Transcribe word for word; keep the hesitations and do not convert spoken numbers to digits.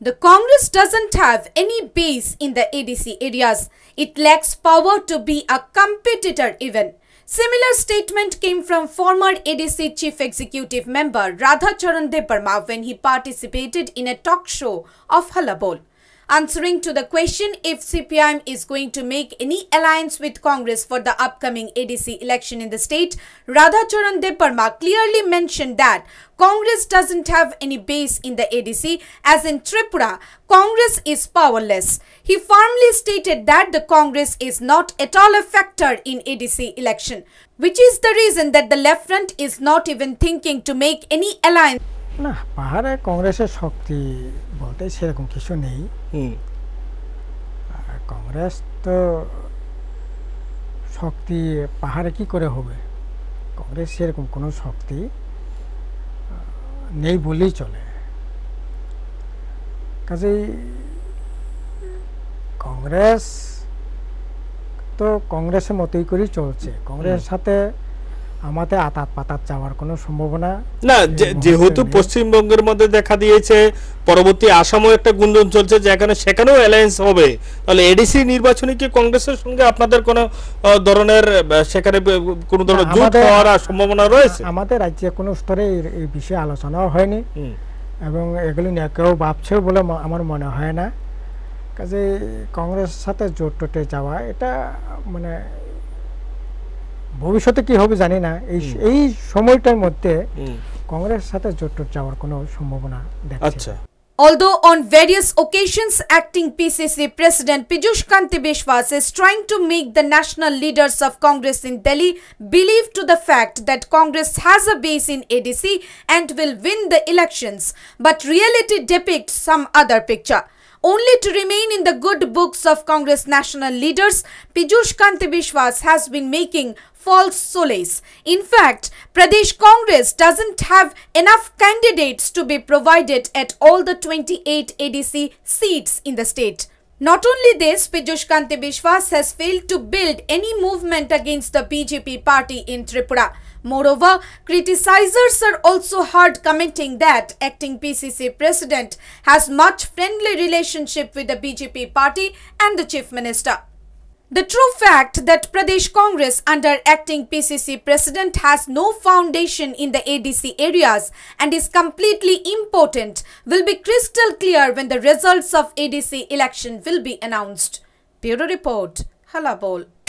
The Congress doesn't have any base in the A D C areas. It lacks power to be a competitor even. Similar statement came from former A D C Chief Executive Member Radhacharan Debbarma when he participated in a talk show of Halla Bol. Answering to the question if C P I M is going to make any alliance with Congress for the upcoming A D C election in the state, Radhacharan Debbarma clearly mentioned that Congress doesn't have any base in the A D C, as in Tripura, Congress is powerless. He firmly stated that the Congress is not at all a factor in A D C election, which is the reason that the left front is not even thinking to make any alliance. না পাহাড়ে কংগ্রেসের শক্তি বলতে সেরকম কিছু নেই। কংগ্রেস তো শক্তি পাহাড়ে কি করে হবে? কংগ্রেস সেরকম কোনো শক্তি নেই বলেই চলে। কাজেই কংগ্রেস তো কংগ্রেসের মতোই করে চলছে। কংগ্রেসের সাথে আমাদের আতাত পাতাত যাওয়ার কোনো সম্ভাবনা না, যেহেতু পশ্চিমবঙ্গের মধ্যে দেখা দিয়েছে, পরবর্তী আসামও একটা গুঞ্জন চলছে যেখানে সেখানেও অ্যালায়েন্স হবে, তাহলে এডিসি নির্বাচনে কি কংগ্রেসের সঙ্গে আপনাদের কোনো ধরনের সেখানে কোনো ধরনের জোট হওয়ার সম্ভাবনা রয়েছে? আমাদের রাজ্যে কোনো স্তরে এই বিষয়ে আলোচনাও হয়নি এবং এগুলি নিয়ে কেউ ভাবছেও বলে আমার মনে হয় না। কাজে কংগ্রেসের সাথে জোট টোটে যাওয়া এটা মানে ভবিষ্যতে কি হবে জানি না। এই এই সময়টার মধ্যে কংগ্রেসের সাথে জোট টোট যাওয়ার কোনো সম্ভাবনা দেখছি না। Although on various occasions, acting P C C President Piyush Kanti Biswas is trying to make the national leaders of Congress in Delhi believe to the fact that Congress has a base in A D C and will win the elections, but reality depicts some other picture. Only to remain in the good books of Congress national leaders, Piyush Kanti Biswas has been making false solace. In fact, Pradesh Congress doesn't have enough candidates to be provided at all the twenty-eight A D C seats in the state. Not only this, Piyush Kanti Biswas has failed to build any movement against the B J P party in Tripura. Moreover, criticizers are also heard commenting that acting P C C President has much friendly relationship with the B J P party and the Chief Minister. The true fact that Pradesh Congress under acting P C C President has no foundation in the A D C areas and is completely impotent will be crystal clear when the results of A D C election will be announced. Bureau Report, Halla Bol.